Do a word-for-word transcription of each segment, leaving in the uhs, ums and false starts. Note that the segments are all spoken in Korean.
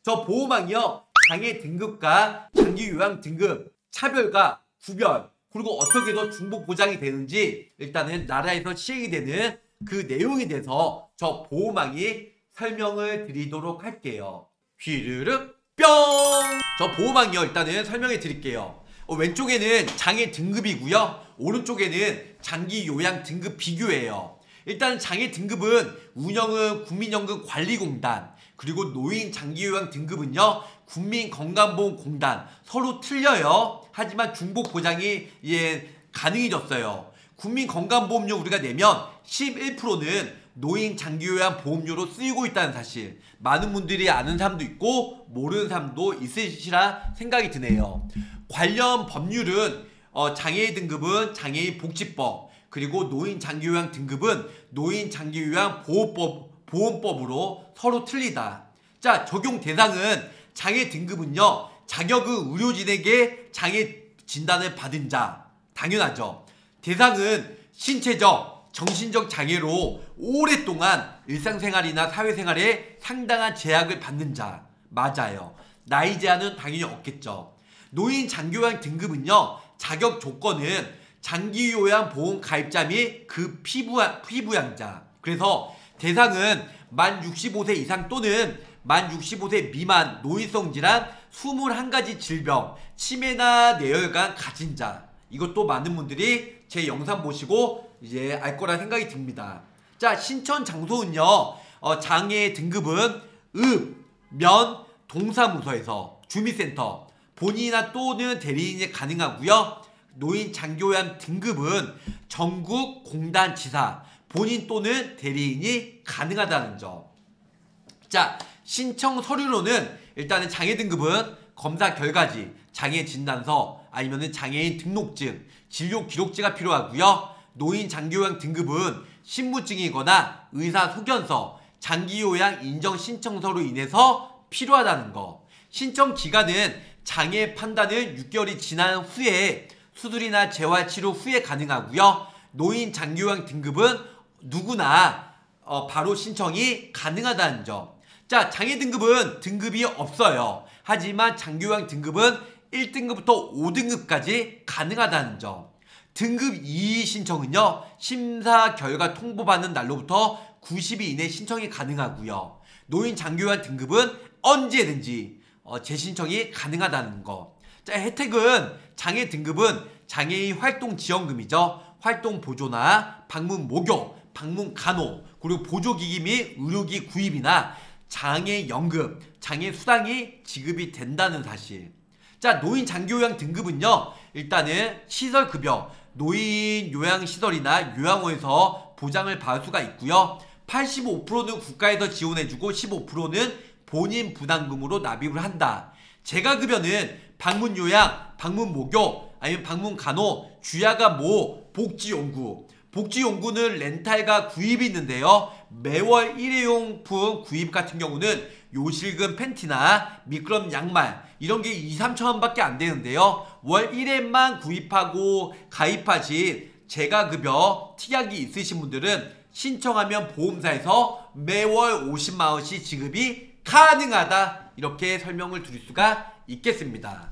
저 보호망이요, 장애 등급과 장기 요양 등급 차별과 구별, 그리고 어떻게 더 중복 보장이 되는지 일단은 나라에서 시행이 되는 그 내용에 대해서 저 보호망이 설명을 드리도록 할게요. 휘르륵 뿅! 저 보호망이요, 일단은 설명해 드릴게요. 어, 왼쪽에는 장애 등급이고요, 오른쪽에는 장기 요양 등급 비교예요. 일단 장애 등급은 운영은 국민연금관리공단, 그리고 노인 장기요양 등급은요 국민건강보험공단. 서로 틀려요. 하지만 중복 보장이 예 가능해졌어요. 국민건강보험료 우리가 내면 십일 퍼센트는 노인 장기요양 보험료로 쓰이고 있다는 사실, 많은 분들이 아는 사람도 있고 모르는 사람도 있으시라 생각이 드네요. 관련 법률은 어, 장애인 등급은 장애인 복지법, 그리고 노인 장기요양 등급은 노인 장기요양 보호법, 보험법으로 서로 틀리다. 자, 적용 대상은 장애 등급은요 자격은 의료진에게 장애 진단을 받은 자, 당연하죠. 대상은 신체적, 정신적 장애로 오랫동안 일상생활이나 사회생활에 상당한 제약을 받는 자, 맞아요. 나이 제한은 당연히 없겠죠. 노인 장기요양 등급은요 자격 조건은 장기요양보험 가입자 및 그 피부양, 피부양자. 그래서 대상은 만 육십오 세 이상 또는 만 육십오 세 미만 노인성 질환 이십일 가지 질병, 치매나 뇌혈관 가진 자. 이것도 많은 분들이 제 영상 보시고 이제 알 거라 생각이 듭니다. 자, 신청 장소는요 어, 장애 등급은 읍, 면, 동사무소에서, 주민센터, 본인이나 또는 대리인이 가능하고요. 노인 장기요양 등급은 전국 공단지사, 본인 또는 대리인이 가능하다는 점. 자, 신청 서류로는 일단은 장애 등급은 검사 결과지, 장애 진단서, 아니면은 장애인 등록증, 진료 기록지가 필요하고요. 노인 장기요양 등급은 신분증이거나 의사 소견서, 장기요양 인정 신청서로 인해서 필요하다는 거. 신청 기간은 장애 판단은 육 개월이 지난 후에 수술이나 재활치료 후에 가능하고요. 노인 장기요양 등급은 누구나 어, 바로 신청이 가능하다는 점. 자, 장애 등급은 등급이 없어요. 하지만 장기요양 등급은 일 등급부터 오 등급까지 가능하다는 점. 등급 이 신청은요 심사 결과 통보받는 날로부터 구십 일 이내 신청이 가능하고요. 노인 장기요양 등급은 언제든지 어, 재신청이 가능하다는 거. 자, 혜택은 장애 등급은 장애인 활동지원금이죠. 활동보조나 방문 목욕, 방문 간호, 그리고 보조기기 및 의료기 구입이나 장애연금, 장애수당이 지급이 된다는 사실. 자, 노인 장기요양 등급은요 일단은 시설급여, 노인 요양시설이나 요양원에서 보장을 받을 수가 있고요. 팔십오 퍼센트는 국가에서 지원해주고 십오 퍼센트는 본인 부담금으로 납입을 한다. 재가급여는 방문요양, 방문목욕, 아니면 방문간호, 주야가 모, 복지용구. 복지용구는 렌탈과 구입이 있는데요. 매월 일회용품 구입 같은 경우는 요실금 팬티나 미끄럼 양말 이런 게 이, 삼천 원밖에 안 되는데요. 월 일 회만 구입하고 가입하신 재가급여 특약이 있으신 분들은 신청하면 보험사에서 매월 오십만 원씩 지급이 가능하다. 이렇게 설명을 드릴 수가 있겠습니다.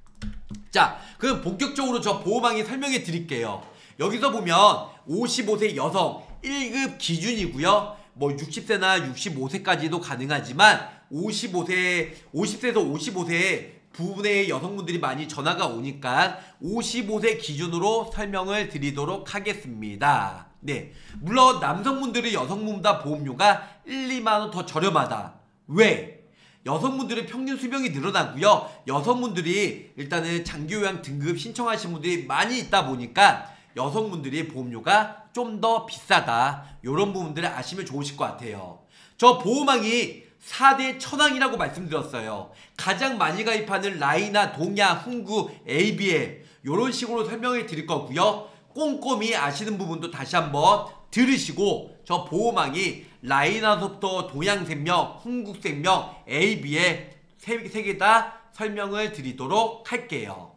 자, 그럼 본격적으로 저 보호망이 설명해 드릴게요. 여기서 보면 오십오 세 여성 일 급 기준이고요. 뭐 육십 세나 육십오 세까지도 가능하지만 오십오 세, 오십 세에서 오십오 세 부분의 여성분들이 많이 전화가 오니까 오십오 세 기준으로 설명을 드리도록 하겠습니다. 네, 물론 남성분들이 여성분보다 보험료가 일, 이만 원 더 저렴하다. 왜? 여성분들의 평균 수명이 늘어나고요. 여성분들이 일단은 장기요양 등급 신청하신 분들이 많이 있다 보니까 여성분들이 보험료가 좀 더 비싸다. 이런 부분들을 아시면 좋으실 것 같아요. 저 보호망이 사 대 천왕이라고 말씀드렸어요. 가장 많이 가입하는 라이나, 동야, 훈구, 에이비엘 이런 식으로 설명해 드릴 거고요. 꼼꼼히 아시는 부분도 다시 한번 들으시고 저 보호망이 라이나서부터 동양생명, 훈국생명, 에이비엘 세 개 다 설명을 드리도록 할게요.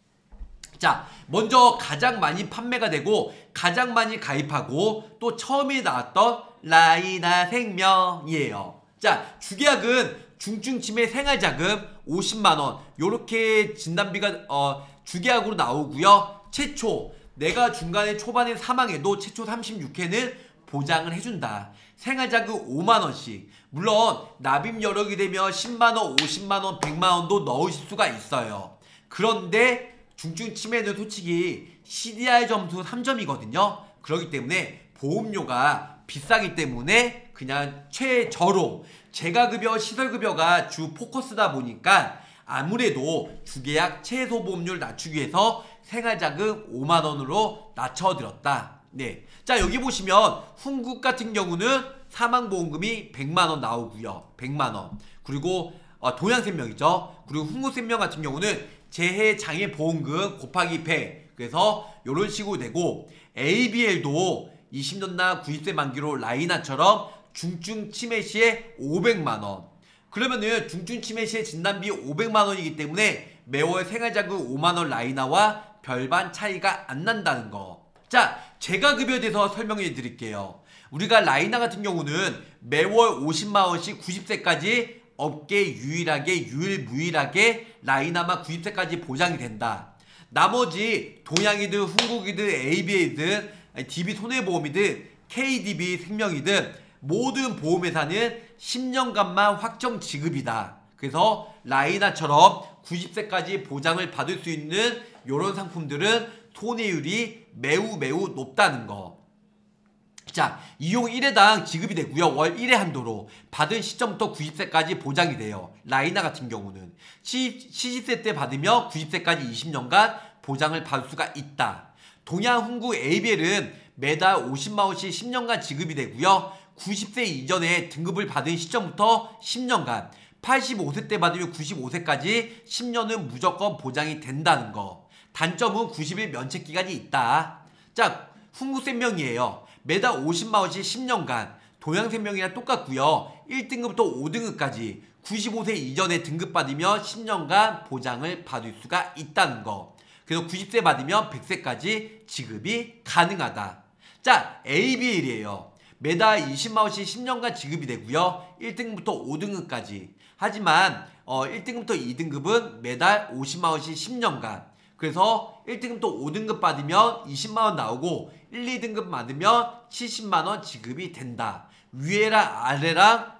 자, 먼저 가장 많이 판매가 되고 가장 많이 가입하고 또 처음에 나왔던 라이나 생명이에요. 자, 주계약은 중증 치매 생활자금 오십만 원 요렇게 진단비가 어, 주계약으로 나오고요. 최초 내가 중간에 초반에 사망해도 최초 삼십육 회는 보장을 해준다. 생활자금 오만 원씩. 물론 납입 여력이 되면 십만 원, 오십만 원, 백만 원도 넣으실 수가 있어요. 그런데 중증 치매는 솔직히 씨디알 점수 삼 점이거든요. 그렇기 때문에 보험료가 비싸기 때문에 그냥 최저로 재가급여, 시설급여가 주 포커스다 보니까 아무래도 주계약 최소 보험료를 낮추기 위해서 생활자금 오만 원으로 낮춰드렸다. 네. 자, 여기 보시면 훈국 같은 경우는 사망보험금이 백만 원 나오고요. 백만 원. 그리고 어, 동양생명이죠. 그리고 훈국생명 같은 경우는 재해장애보험금 곱하기 백. 그래서 이런 식으로 되고 에이비엘도 이십 년 나 구십 세 만기로 라이나처럼 중증 치매 시에 오백만 원. 그러면은 중증 치매 시에 진단비 오백만 원이기 때문에 매월 생활자금 오만 원 라이나와 별반 차이가 안 난다는 거. 자, 재가급여에 대해서 설명해 드릴게요. 우리가 라이나 같은 경우는 매월 오십만 원씩 구십 세까지 업계 유일하게 유일무이하게 라이나만 구십 세까지 보장이 된다. 나머지 동양이든 훈국이든 에이비에이든 디비손해보험이든 케이디비 생명이든 모든 보험회사는 십 년간만 확정 지급이다. 그래서 라이나처럼 구십 세까지 보장을 받을 수 있는 이런 상품들은 손해율이 매우 매우 높다는 거. 자, 이용 일 회당 지급이 되고요. 월 일 회 한도로 받은 시점부터 구십 세까지 보장이 돼요. 라이나 같은 경우는 칠십 세 때 받으며 구십 세까지 이십 년간 보장을 받을 수가 있다. 동양훈국 에이비엘은 매달 오십만 원씩 십 년간 지급이 되고요. 구십 세 이전에 등급을 받은 시점부터 십 년간, 팔십오 세 때 받으면 구십오 세까지 십 년은 무조건 보장이 된다는 거. 단점은 구십 일 면책기간이 있다. 자, 훈국생명이에요. 매달 오십만 원씩 십 년간, 동양생명이랑 똑같고요. 일 등급부터 오 등급까지 구십오 세 이전에 등급받으면 십 년간 보장을 받을 수가 있다는 거. 그래서 구십 세 받으면 백 세까지 지급이 가능하다. 자, 에이비엘이에요. 매달 이십만 원씩 십 년간 지급이 되고요. 일 등급부터 오 등급까지. 하지만 어, 일 등급부터 이 등급은 매달 오십만 원씩 십 년간. 그래서 일 등급부터 오 등급 받으면 이십만 원 나오고 일, 이 등급 받으면 칠십만 원 지급이 된다. 위에랑 아래랑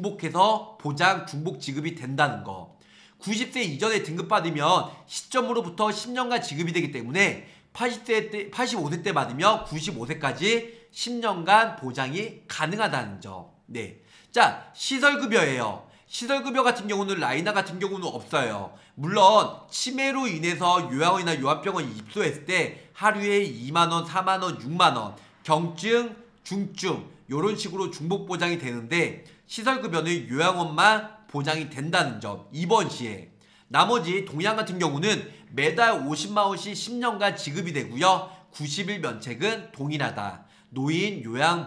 중복해서 보장 중복 지급이 된다는 거. 구십 세 이전에 등급 받으면 시점으로부터 십 년간 지급이 되기 때문에 팔십 세 때, 팔십오 세 때 받으면 구십오 세까지 십 년간 보장이 가능하다는 점. 네. 자, 시설급여예요. 시설급여 같은 경우는 라이나 같은 경우는 없어요. 물론 치매로 인해서 요양원이나 요양병원 입소했을 때 하루에 이만 원, 사만 원, 육만 원, 경증, 중증 이런 식으로 중복 보장이 되는데 시설급여는 요양원만 보장이 된다는 점. 이번 시에 나머지 동양 같은 경우는 매달 오십만 원씩 십 년간 지급이 되고요. 구십 일 면책은 동일하다. 노인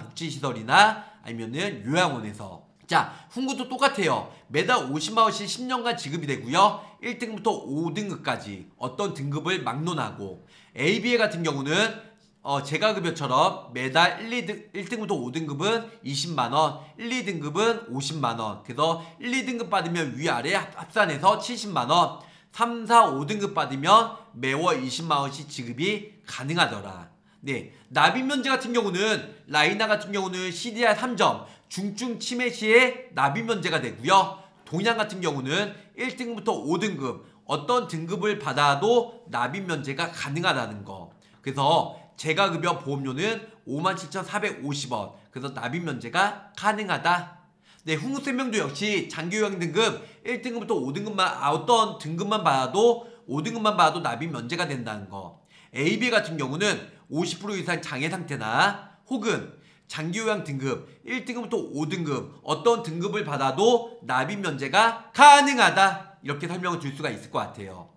요양복지시설이나 아니면은 요양원에서. 자, 훈국도 똑같아요. 매달 오십만 원씩 십 년간 지급이 되고요. 일 등급부터 오 등급까지 어떤 등급을 막론하고 에이비엘 같은 경우는 어, 재가급여처럼 매달 일, 이 등, 일 등급부터 오 등급은 이십만 원, 일, 이 등급은 오십만 원. 그래서 일, 이 등급 받으면 위아래 합산해서 칠십만 원, 삼, 사, 오 등급 받으면 매월 이십만 원씩 지급이 가능하더라. 네, 납입면제 같은 경우는 라이나 같은 경우는 씨디알 삼 점 중증 치매 시에 납입면제가 되고요. 동양 같은 경우는 일 등급부터 오 등급 어떤 등급을 받아도 납입면제가 가능하다는 거. 그래서 재가급여 보험료는 오만 칠천사백오십 원. 그래서 납입면제가 가능하다. 네, 훈국생명도 역시 장기요양 등급 일 등급부터 오 등급만 아, 어떤 등급만 받아도 오 등급만 받아도 납입면제가 된다는 거. 에이비엘 같은 경우는 오십 퍼센트 이상 장애 상태나 혹은 장기요양 등급 일 등급부터 오 등급 어떤 등급을 받아도 납입면제가 가능하다. 이렇게 설명을 드릴 수가 있을 것 같아요.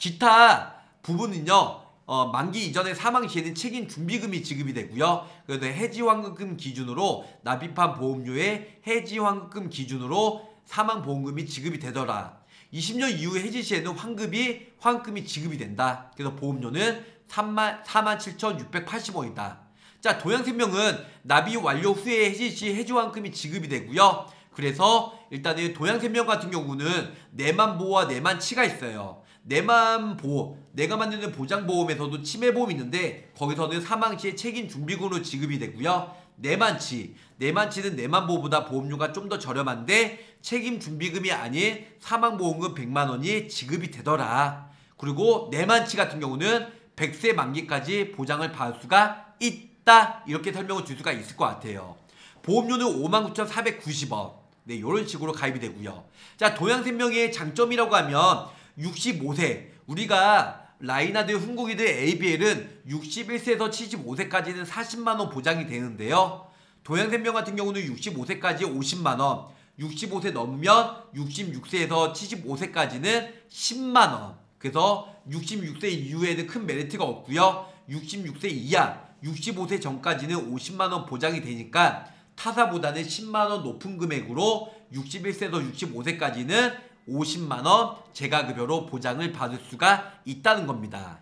기타 부분은요. 어, 만기 이전에 사망 시에는 책임 준비금이 지급이 되고요. 그래서 해지환급금 기준으로 납입한 보험료의 해지환급금 기준으로 사망보험금이 지급이 되더라. 이십 년 이후 해지 시에는 환급이 환급금이 지급이 된다. 그래서 보험료는 사만 칠천육백팔십 원이다. 자, 동양생명은 납입 완료 후에 해지 시 해지환급금이 지급이 되고요. 그래서 일단은 동양생명 같은 경우는 내만보호와 내만치가 있어요. 내만보호, 내가 만드는 보장보험에서도 치매보험이 있는데 거기서는 사망시에 책임준비금으로 지급이 되고요. 내만치, 내만치는 내만보호보다 보험료가 좀 더 저렴한데 책임준비금이 아닌 사망보험금 백만 원이 지급이 되더라. 그리고 내만치 같은 경우는 백 세 만기까지 보장을 받을 수가 있다. 이렇게 설명을 줄 수가 있을 것 같아요. 보험료는 오만 구천사백구십 원. 네, 이런 식으로 가입이 되고요. 자, 동양생명의 장점이라고 하면 육십오 세. 우리가 라이나드, 훈국이드, 에이비엘은 육십일 세에서 칠십오 세까지는 사십만 원 보장이 되는데요. 동양생명 같은 경우는 육십오 세까지 오십만 원, 육십오 세 넘으면 육십육 세에서 칠십오 세까지는 십만 원. 그래서 육십육 세 이후에는 큰 메리트가 없고요. 육십육 세 이하, 육십오 세 전까지는 오십만 원 보장이 되니까 타사보다는 십만 원 높은 금액으로 육십일 세에서 육십오 세까지는 오십만 원 재가급여로 보장을 받을 수가 있다는 겁니다.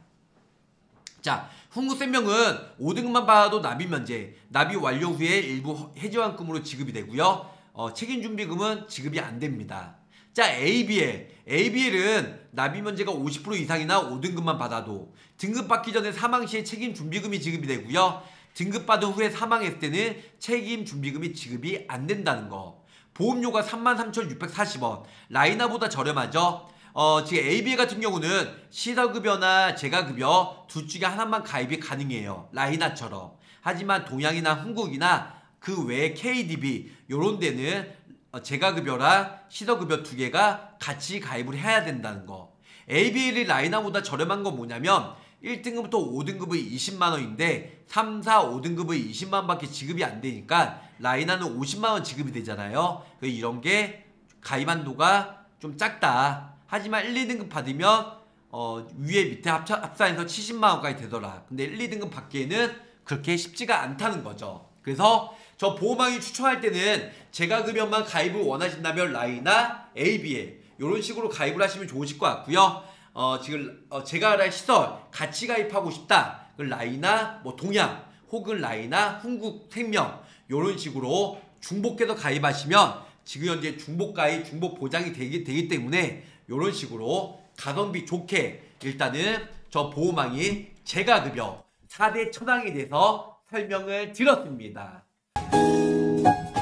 자, 훈국생명은 오 등급만 받아도 납입 면제, 납입 완료 후에 일부 해지환급으로 지급이 되고요. 어, 책임준비금은 지급이 안 됩니다. 자, 에이비엘. 에이비엘은 납입 면제가 오십 퍼센트 이상이나 오 등급만 받아도 등급받기 전에 사망시에 책임준비금이 지급이 되고요. 등급받은 후에 사망했을 때는 책임준비금이 지급이 안 된다는 거. 보험료가 삼만 삼천육백사십 원. 라이나보다 저렴하죠. 어, 지금 에이비엘 같은 경우는 시설급여나 재가급여 둘 중에 하나만 가입이 가능해요. 라이나처럼. 하지만 동양이나 훈국이나 그 외에 케이디비 요런 데는 재가급여랑 시설급여 두 개가 같이 가입을 해야 된다는 거. 에이비엘이 라이나보다 저렴한 건 뭐냐면 일 등급부터 오 등급의 이십만 원인데 삼, 사, 오 등급의 이십만 원밖에 지급이 안 되니까 라이나는 오십만 원 지급이 되잖아요. 이런 게 가입 한도가 좀 작다. 하지만 일, 이 등급 받으면 어, 위에 밑에 합차, 합산해서 칠십만 원까지 되더라. 근데 일, 이 등급 받기에는 그렇게 쉽지가 않다는 거죠. 그래서 저 보험왕이 추천할 때는 재가급여만 가입을 원하신다면 라이나, 에이비엘 이런 식으로 가입을 하시면 좋으실 것 같고요. 어, 지금 어, 제가 알아 시설 같이 가입하고 싶다. 라이나, 뭐 동양 혹은 라이나, 훈국생명 이런 식으로 중복해서 가입하시면 지금 현재 중복 가입, 중복 보장이 되기, 되기 때문에 이런 식으로 가성비 좋게 일단은 저 보험왕이 재가급여 사 대 천왕에 대해서 설명을 드렸습니다.